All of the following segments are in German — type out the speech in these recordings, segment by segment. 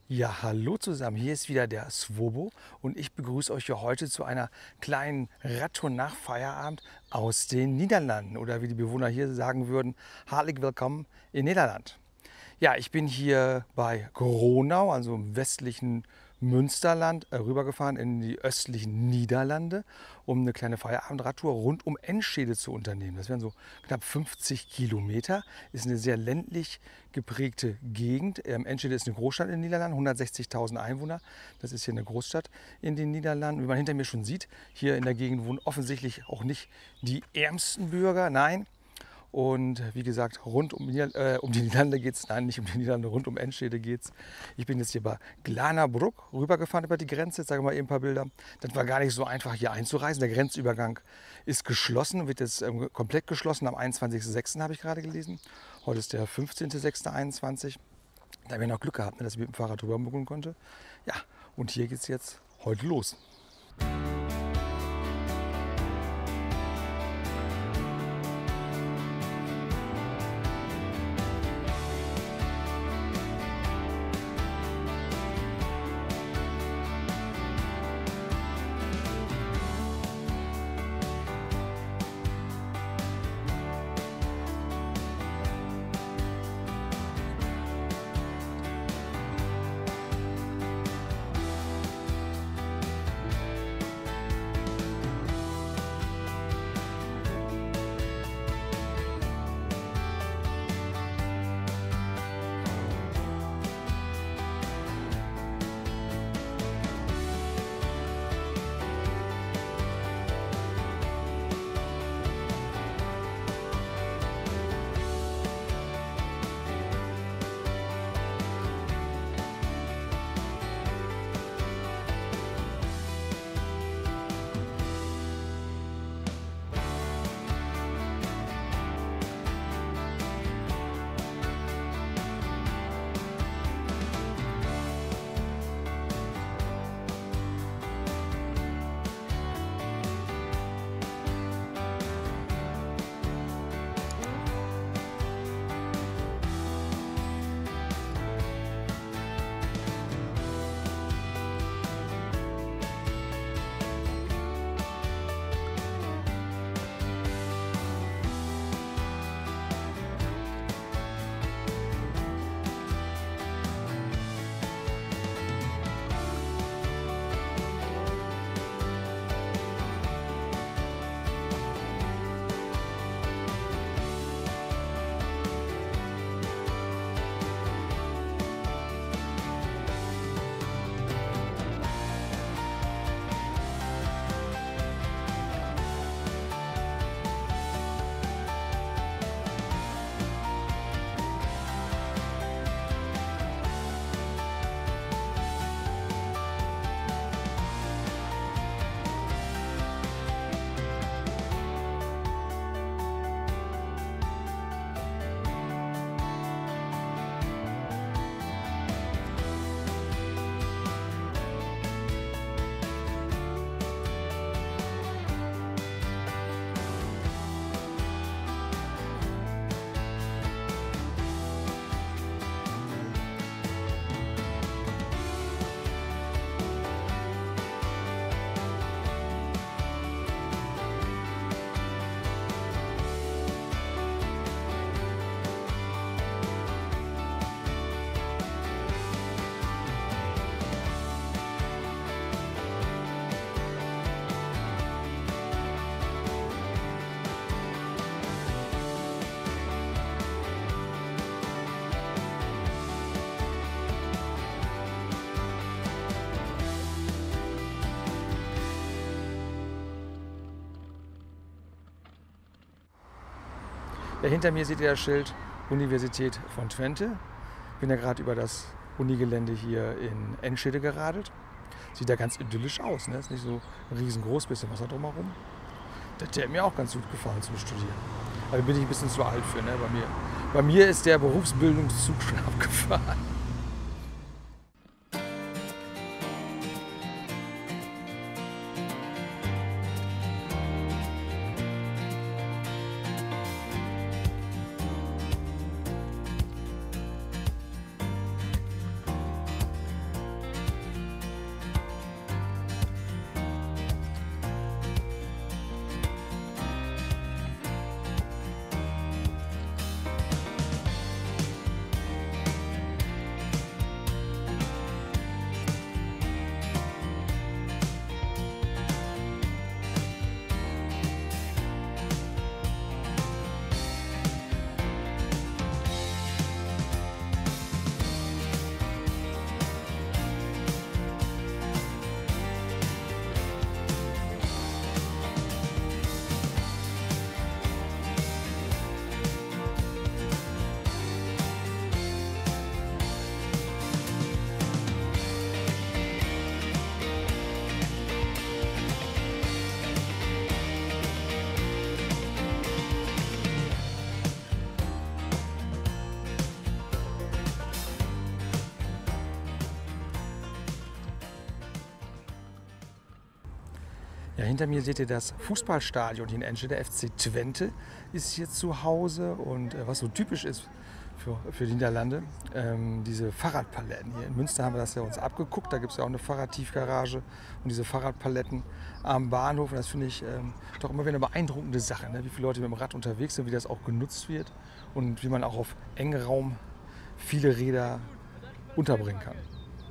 Ja, hallo zusammen. Hier ist wieder der Swobo und ich begrüße euch hier heute zu einer kleinen Radtour nach Feierabend aus den Niederlanden oder wie die Bewohner hier sagen würden, hartlich willkommen in Nederland. Ja, ich bin hier bei Gronau, also im westlichen Münsterland, rübergefahren in die östlichen Niederlande, um eine kleine Feierabendradtour rund um Enschede zu unternehmen. Das wären so knapp 50 Kilometer. Ist eine sehr ländlich geprägte Gegend. Enschede ist eine Großstadt in den Niederlanden, 160.000 Einwohner. Das ist hier eine Großstadt in den Niederlanden. Wie man hinter mir schon sieht, hier in der Gegend wohnen offensichtlich auch nicht die ärmsten Bürger. Nein, und wie gesagt, rund um die Niederlande geht es, nein, nicht um die Niederlande, rund um Enschede geht es. Ich bin jetzt hier bei Glanabruck rübergefahren über die Grenze. Jetzt sage ich mal eben ein paar Bilder. Das war gar nicht so einfach hier einzureisen. Der Grenzübergang ist geschlossen, wird jetzt komplett geschlossen am 21.06. habe ich gerade gelesen. Heute ist der 15.06.21. Da habe ich noch Glück gehabt, dass ich mit dem Fahrrad drüber muckeln konnte. Ja, und hier geht es jetzt heute los. Ja, hinter mir seht ihr das Schild Universität von Twente. Ich bin ja gerade über das Unigelände hier in Enschede geradelt. Sieht da ganz idyllisch aus, ne? Ist nicht so riesengroß, bisschen Wasser drumherum. Das hätte mir auch ganz gut gefallen zum Studieren. Aber bin ich ein bisschen zu alt für, ne? Bei mir ist der Berufsbildungszug schon abgefahren. Ja, hinter mir seht ihr das Fußballstadion hier in Enschede. Der FC Twente ist hier zu Hause und was so typisch ist für die Niederlande, diese Fahrradpaletten. Hier in Münster haben wir das ja uns abgeguckt, da gibt es ja auch eine Fahrradtiefgarage und diese Fahrradpaletten am Bahnhof. Und das finde ich doch immer wieder eine beeindruckende Sache, ne? Wie viele Leute mit dem Rad unterwegs sind, wie das auch genutzt wird und wie man auch auf engem Raum viele Räder unterbringen kann.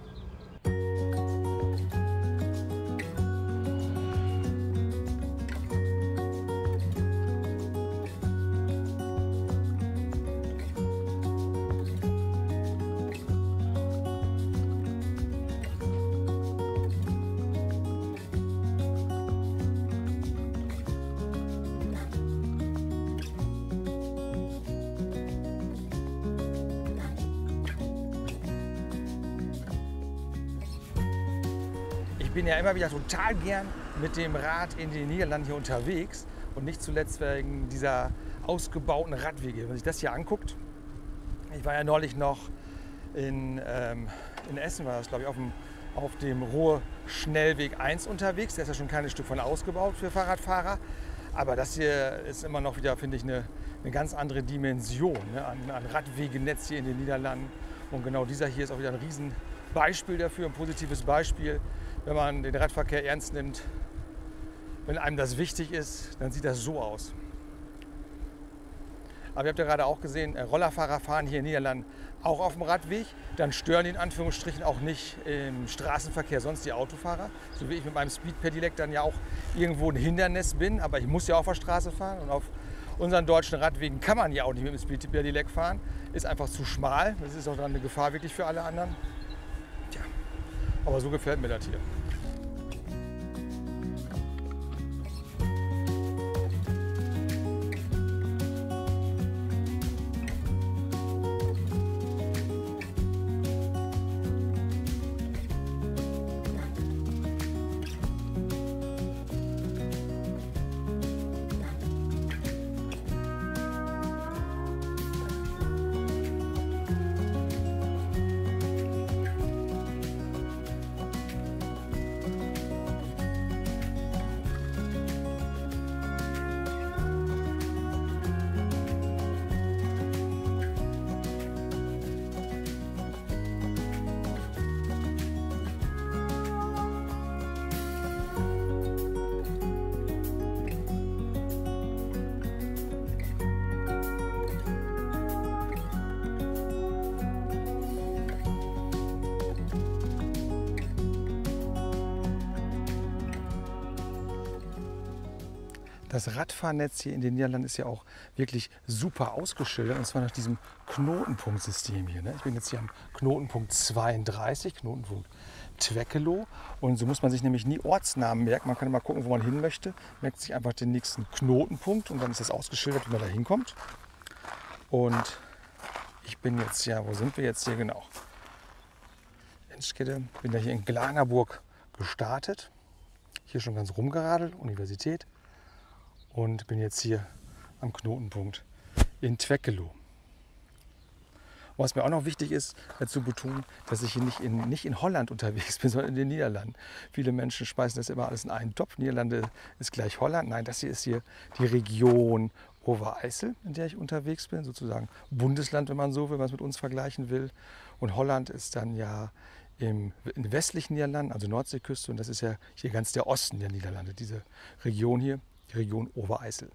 Ich bin ja immer wieder total gern mit dem Rad in den Niederlanden hier unterwegs und nicht zuletzt wegen dieser ausgebauten Radwege. Wenn man sich das hier anguckt, ich war ja neulich noch in Essen, war das glaube ich, auf dem Ruhr-Schnellweg 1 unterwegs. Der ist ja schon ein kleines Stück von ausgebaut für Fahrradfahrer. Aber das hier ist immer noch wieder, finde ich, eine ganz andere Dimension, ne, an Radwegenetz hier in den Niederlanden. Und genau dieser hier ist auch wieder ein Riesenbeispiel dafür, ein positives Beispiel. Wenn man den Radverkehr ernst nimmt, wenn einem das wichtig ist, dann sieht das so aus. Aber ihr habt ja gerade auch gesehen, Rollerfahrer fahren hier in den Niederlanden auch auf dem Radweg. Dann stören die in Anführungsstrichen auch nicht im Straßenverkehr sonst die Autofahrer. So wie ich mit meinem Speed-Pedelec dann ja auch irgendwo ein Hindernis bin. Aber ich muss ja auf der Straße fahren. Und auf unseren deutschen Radwegen kann man ja auch nicht mit dem Speed-Pedelec fahren. Ist einfach zu schmal. Das ist auch dann eine Gefahr wirklich für alle anderen. Tja, aber so gefällt mir das hier. Das Radfahrnetz hier in den Niederlanden ist ja auch wirklich super ausgeschildert, und zwar nach diesem Knotenpunktsystem hier, ne? Ich bin jetzt hier am Knotenpunkt 32, Knotenpunkt Twekelo, und so muss man sich nämlich nie Ortsnamen merken. Man kann immer gucken, wo man hin möchte, merkt sich einfach den nächsten Knotenpunkt und dann ist das ausgeschildert, wie man da hinkommt. Und ich bin jetzt, ja, wo sind wir jetzt hier genau? Enschede, bin ja hier in Glanerburg gestartet, hier schon ganz rumgeradelt, Universität. Und bin jetzt hier am Knotenpunkt in Twekelo. Was mir auch noch wichtig ist, zu betonen, dass ich hier nicht in Holland unterwegs bin, sondern in den Niederlanden. Viele Menschen speisen das immer alles in einen Topf. Niederlande ist gleich Holland. Nein, das hier ist hier die Region Overijssel, in der ich unterwegs bin. Sozusagen Bundesland, wenn man so will, wenn man es mit uns vergleichen will. Und Holland ist dann ja in westlichen Niederlanden, also Nordseeküste. Und das ist ja hier ganz der Osten der Niederlande, diese Region hier. Die Region Overijssel.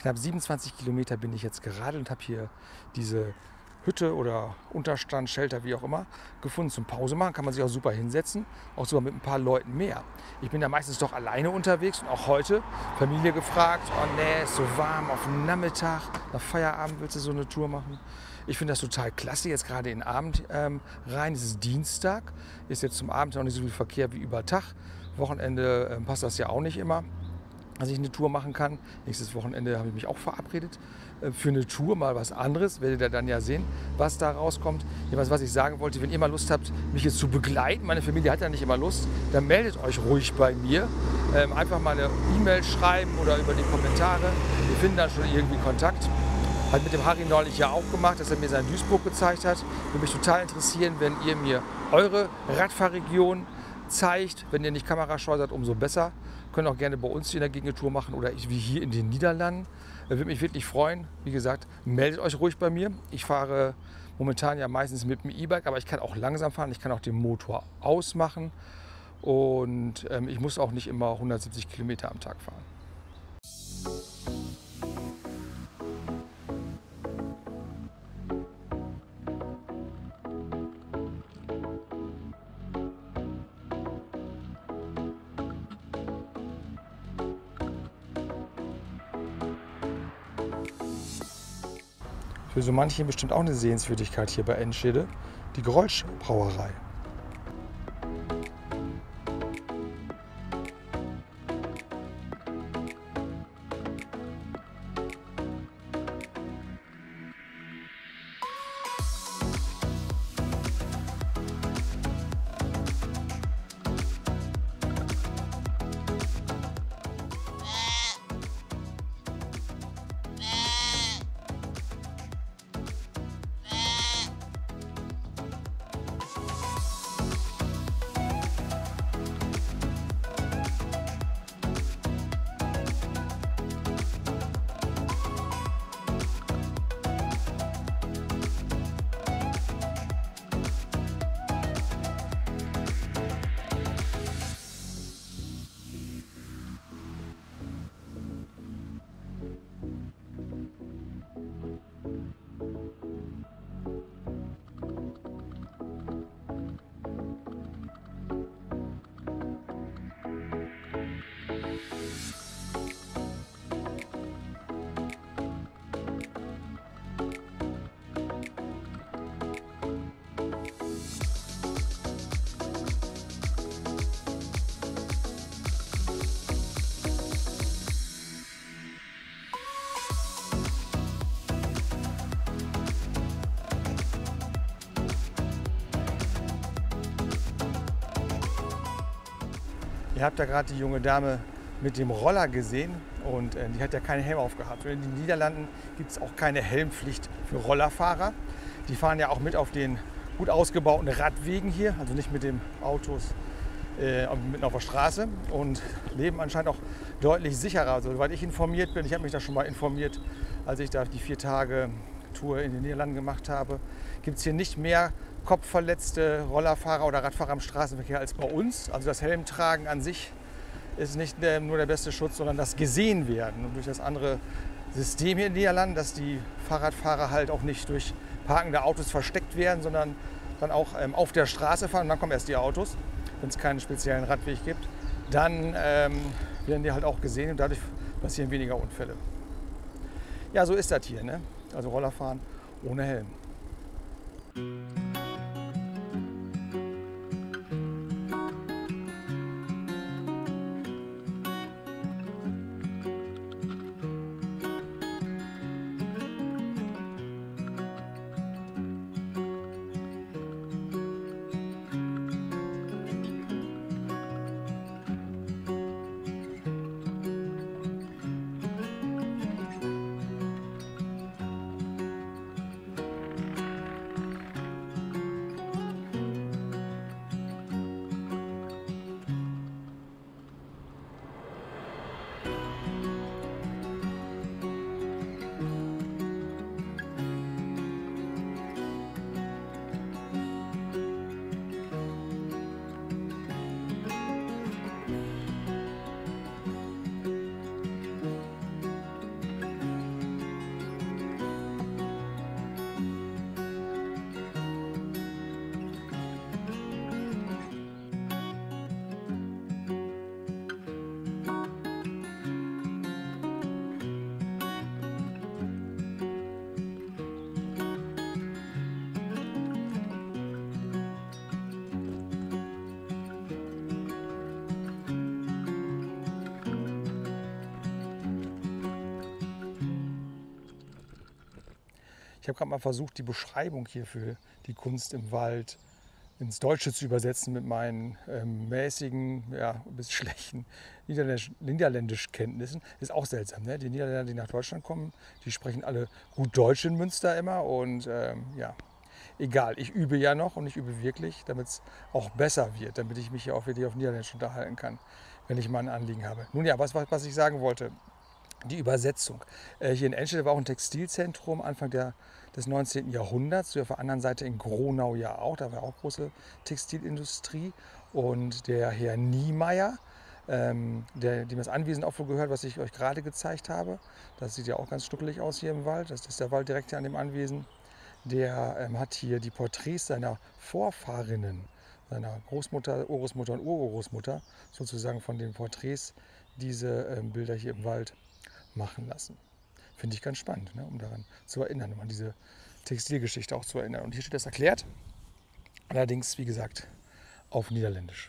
Knapp 27 Kilometer bin ich jetzt geradelt und habe hier diese Hütte oder Unterstand, Shelter, wie auch immer, gefunden zum Pause machen. Kann man sich auch super hinsetzen, auch sogar mit ein paar Leuten mehr. Ich bin ja meistens doch alleine unterwegs und auch heute Familie gefragt, oh nee, ist so warm auf dem Nachmittag, nach Feierabend willst du so eine Tour machen? Ich finde das total klasse, jetzt gerade in den Abend rein. Es ist Dienstag, ist jetzt zum Abend noch nicht so viel Verkehr wie über Tag. Wochenende passt das ja auch nicht immer, dass ich eine Tour machen kann. Nächstes Wochenende habe ich mich auch verabredet für eine Tour, mal was anderes. Werdet ihr dann ja sehen, was da rauskommt. Was ich sagen wollte, wenn ihr mal Lust habt, mich jetzt zu begleiten, meine Familie hat ja nicht immer Lust, dann meldet euch ruhig bei mir. Einfach mal eine E-Mail schreiben oder über die Kommentare. Wir finden dann schon irgendwie Kontakt. Hat mit dem Harry neulich ja auch gemacht, dass er mir sein Duisburg gezeigt hat. Würde mich total interessieren, wenn ihr mir eure Radfahrregion zeigt. Wenn ihr nicht kamerascheu seid, umso besser. Können auch gerne bei uns hier in der Gegend eine Tour machen oder wie hier in den Niederlanden. Würde mich wirklich freuen. Wie gesagt, meldet euch ruhig bei mir. Ich fahre momentan ja meistens mit dem E-Bike, aber ich kann auch langsam fahren. Ich kann auch den Motor ausmachen und ich muss auch nicht immer 170 Kilometer am Tag fahren. Für so manche bestimmt auch eine Sehenswürdigkeit hier bei Enschede, die Grolsch Brauerei. Ihr habt ja gerade die junge Dame mit dem Roller gesehen und die hat ja keinen Helm aufgehabt. Und in den Niederlanden gibt es auch keine Helmpflicht für Rollerfahrer. Die fahren ja auch mit auf den gut ausgebauten Radwegen hier, also nicht mit den Autos mitten auf der Straße und leben anscheinend auch deutlich sicherer. Also, soweit ich informiert bin, ich habe mich da schon mal informiert, als ich da die 4 Tage Tour in den Niederlanden gemacht habe, gibt es hier nicht mehr kopfverletzte Rollerfahrer oder Radfahrer im Straßenverkehr als bei uns. Also das Helmtragen an sich ist nicht nur der beste Schutz, sondern das Gesehenwerden. Und durch das andere System hier in den Niederlanden, dass die Fahrradfahrer halt auch nicht durch parkende Autos versteckt werden, sondern dann auch auf der Straße fahren. Und dann kommen erst die Autos, wenn es keinen speziellen Radweg gibt. Dann werden die halt auch gesehen und dadurch passieren weniger Unfälle. Ja, so ist das hier, ne? Also Rollerfahren ohne Helm. Ich habe gerade mal versucht, die Beschreibung hier für die Kunst im Wald ins Deutsche zu übersetzen mit meinen mäßigen, ja, bis schlechten Niederländischkenntnissen. Ist auch seltsam, ne? Die Niederländer, die nach Deutschland kommen, die sprechen alle gut Deutsch in Münster immer. Und ja, egal, ich übe ja noch und ich übe wirklich, damit es auch besser wird, damit ich mich hier auch wirklich auf Niederländisch unterhalten kann, wenn ich mal ein Anliegen habe. Nun ja, was ich sagen wollte, die Übersetzung. Hier in Enschede war auch ein Textilzentrum Anfang des 19. Jahrhunderts. Auf der anderen Seite in Gronau ja auch. Da war auch große Textilindustrie. Und der Herr Niemeyer, dem das Anwesen auch wohl gehört, was ich euch gerade gezeigt habe. Das sieht ja auch ganz stuckelig aus hier im Wald. Das ist der Wald direkt hier an dem Anwesen. Der hat hier die Porträts seiner Vorfahrinnen, seiner Großmutter, Urgroßmutter und Urgroßmutter, sozusagen von den Porträts, diese Bilder hier im Wald machen lassen. Finde ich ganz spannend, ne, um daran zu erinnern, um an diese Textilgeschichte auch zu erinnern. Und hier steht das erklärt, allerdings, wie gesagt, auf Niederländisch.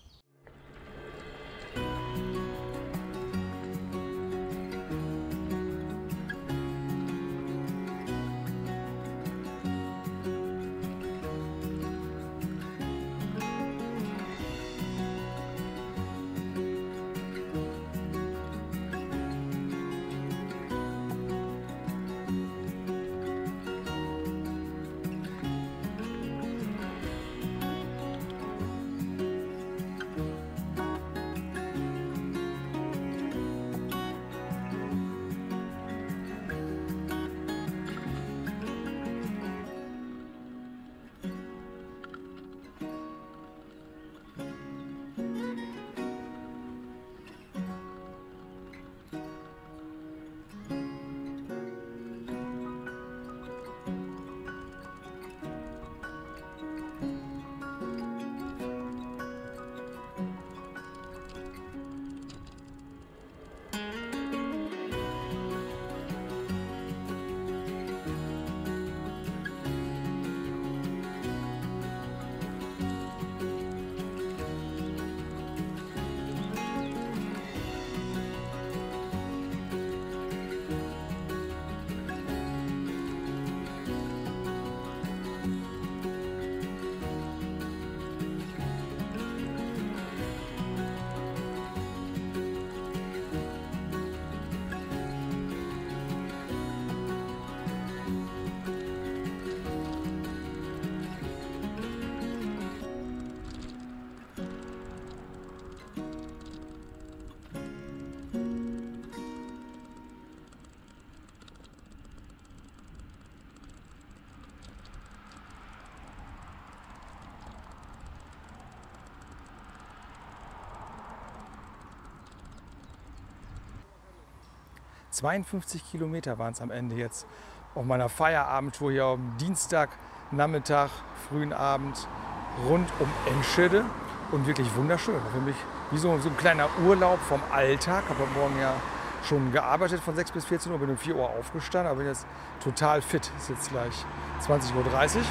...52 Kilometer waren es am Ende jetzt auf meiner Feierabendtour hier am Dienstagnachmittag, frühen Abend rund um Enschede. Und wirklich wunderschön. Für mich wie so ein kleiner Urlaub vom Alltag. Ich habe heute Morgen ja schon gearbeitet von 6 bis 14 Uhr, bin um 4 Uhr aufgestanden, aber bin jetzt total fit. Es ist jetzt gleich 20:30 Uhr.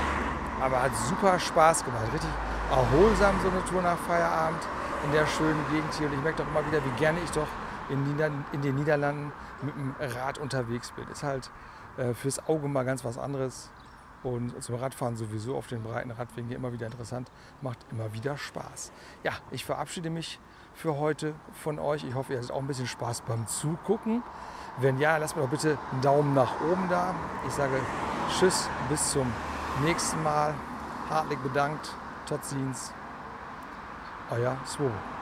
Aber hat super Spaß gemacht. Richtig erholsam so eine Tour nach Feierabend in der schönen Gegend hier. Und ich merke doch immer wieder, wie gerne ich doch in den Niederlanden mit dem Rad unterwegs bin. Ist halt fürs Auge mal ganz was anderes. Und zum Radfahren sowieso auf den breiten Radwegen hier immer wieder interessant. Macht immer wieder Spaß. Ja, ich verabschiede mich für heute von euch. Ich hoffe, ihr hattet auch ein bisschen Spaß beim Zugucken. Wenn ja, lasst mir doch bitte einen Daumen nach oben da. Ich sage Tschüss, bis zum nächsten Mal. Hartlich bedankt. Tot ziens. Euer Swobo.